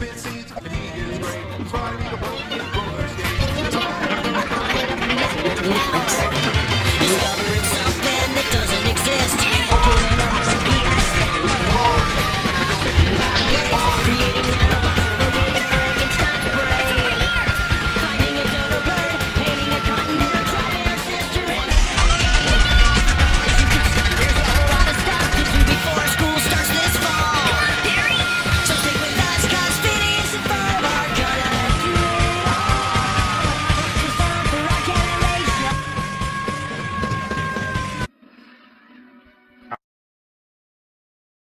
spit seeds, and he is great. He's riding a buggy and roller skates.